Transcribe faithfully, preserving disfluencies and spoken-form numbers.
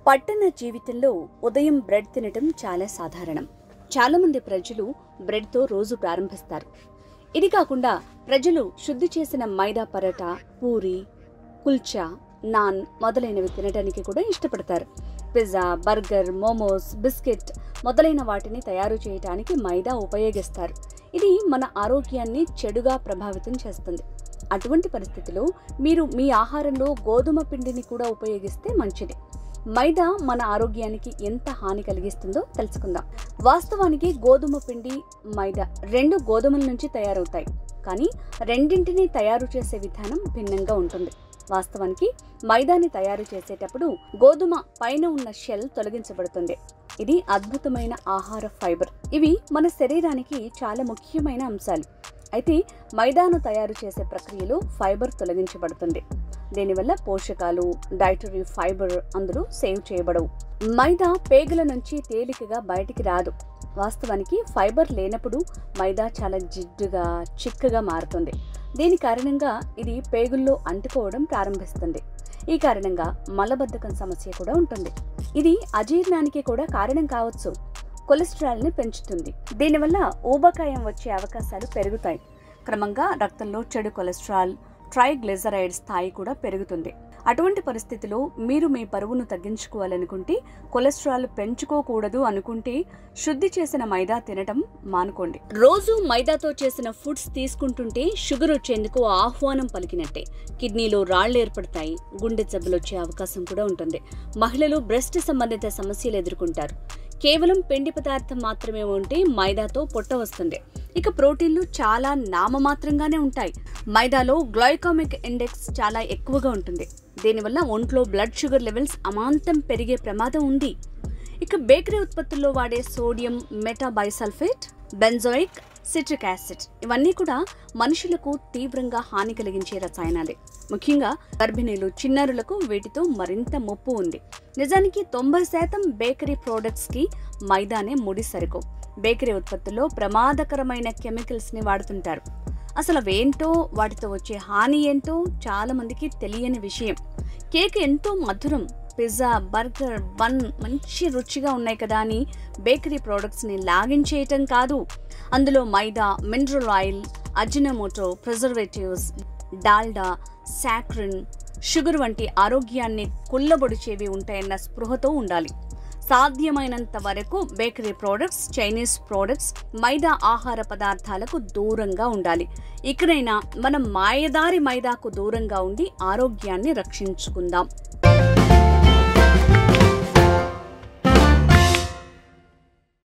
పట్టణ జీవితంలో ఉదయం బ్రెడ్ తినటం చాలా సాధారణం. చాలా మంది ప్రజలు బ్రెడ్తో రోజు ప్రారంభిస్తారు. ఇది కాకుండా ప్రజలు శుద్ధి చేసిన మైదా పరోటా, పూరి, కుల్చా, నాన్ మొదలైనవి తినడానికి కూడా ఇష్టపడతారు. పిజ్జా, బర్గర్, మోమోస్, బిస్కెట్ మొదలైన వాటిని తయారు చేయడానికి మైదా ఉపయోగిస్తారు. ఇది మన ఆరోగ్యాన్ని చెడుగా ప్రభావితం చేస్తుంది. అటువంటి పరిస్థితిలో మీరు మీ ఆహారంలో గోధుమ పిండిని కూడా ఉపయోగిస్తే మంచిది. మైదా మన ఆరోగ్యానికి ఎంత హాని కలిగిస్తుందో తెలుసుకుందాం. వాస్తవానికి గోధుమ పిండి, మైదా రెండు గోధుమల నుంచి తయారవుతాయి. కానీ రెండింటినీ తయారు చేసే విధానం భిన్నంగా ఉంటుంది. వాస్తవానికి మైదాని తయారు చేసేటప్పుడు గోధుమ పైన ఉన్న షెల్ తొలగించబడుతుంది. ఇది అద్భుతమైన ఆహార ఫైబర్. ఇవి మన శరీరానికి చాలా ముఖ్యమైన అంశాలు. అయితే మైదాను తయారు చేసే ప్రక్రియలో ఫైబర్ తొలగించబడుతుంది. దీనివల్ల పోషకాలు, డైటరీ ఫైబర్ అందులో సేవ్ చేయబడవు. మైదా పేగుల నుంచి తేలికగా బయటికి రాదు. వాస్తవానికి ఫైబర్ లేనప్పుడు మైదా చాలా జిడ్డుగా, చిక్కగా మారుతుంది. దీని కారణంగా ఇది పేగుల్లో అంటుకోవడం ప్రారంభిస్తుంది. ఈ కారణంగా మలబద్ధకం సమస్య కూడా ఉంటుంది. ఇది అజీర్ణానికి కూడా కారణం కావచ్చు. కొలెస్ట్రాల్ ని పెంచుతుంది. దీనివల్ల ఊబకాయం వచ్చే అవకాశాలు పెరుగుతాయి. క్రమంగా రక్తంలో చెడు కొలెస్ట్రాల్, ట్రైగ్లిజరైడ్ స్థాయి కూడా పెరుగుతుంది. అటువంటి పరిస్థితిలో మీరు మీ బరువును తగ్గించుకోవాలనుకుంటే, కొలెస్ట్రాల్ పెంచుకోకూడదు అనుకుంటే శుద్ధి చేసిన మైదా తినటం మానుకోండి. రోజు మైదాతో చేసిన ఫుడ్స్ తీసుకుంటుంటే షుగర్ వచ్చేందుకు ఆహ్వానం పలికినట్టే. కిడ్నీలో రాళ్లు ఏర్పడతాయి. గుండె జబ్బులు వచ్చే అవకాశం కూడా ఉంటుంది. మహిళలు బ్రెస్ట్ సంబంధిత సమస్యలు ఎదుర్కొంటారు. కేవలం పిండి పదార్థం మాత్రమే ఉంటే మైదాతో పొట్ట వస్తుంది. ఇక ప్రోటీన్లు చాలా నామమాత్రంగానే ఉంటాయి. మైదాలో గ్లైకామిక్ ఇండెక్స్ చాలా ఎక్కువగా ఉంటుంది. దీనివల్ల ఒంట్లో బ్లడ్ షుగర్ లెవెల్స్ అమాంతం పెరిగే ప్రమాదం ఉంది. ఇక బేకరీ ఉత్పత్తుల్లో వాడే sodium metabisulphate, benzoic, citric acid ఇవన్నీ కూడా మనుషులకు తీవ్రంగా హాని కలిగించే రసాయనాలే. ముఖ్యంగా గర్భిణీలు, చిన్నారులకు వీటితో మరింత ముప్పు ఉంది. నిజానికి తొంభై శాతం బేకరీ ప్రోడక్ట్స్ కి మైదానే ముడి సరుకు. బేకరీ ఉత్పత్తుల్లో ప్రమాదకరమైన కెమికల్స్ ని వాడుతుంటారు. అసలు అవేంటో, వాటితో వచ్చే హాని ఏంటో చాలా మందికి తెలియని విషయం. కేక్ ఎంతో మధురం, పిజ్జా, బర్గర్, బన్ మంచి రుచిగా ఉన్నాయి కదా అని బేకరీ ప్రోడక్ట్స్ ని లాగించేయటం కాదు. అందులో maida, mineral oil, Ajinomoto, preservatives, Dalda, saccharin, sugar వంటి ఆరోగ్యాన్ని కుల్లబొడిచేవి ఉంటాయన్న స్పృహతో ఉండాలి. సాధ్యమైనంత వరకు bakery products, Chinese products, maida ఆహార పదార్థాలకు దూరంగా ఉండాలి. ఇకనైనా మనం మాయదారి మైదాకు దూరంగా ఉండి ఆరోగ్యాన్ని రక్షించుకుందాం.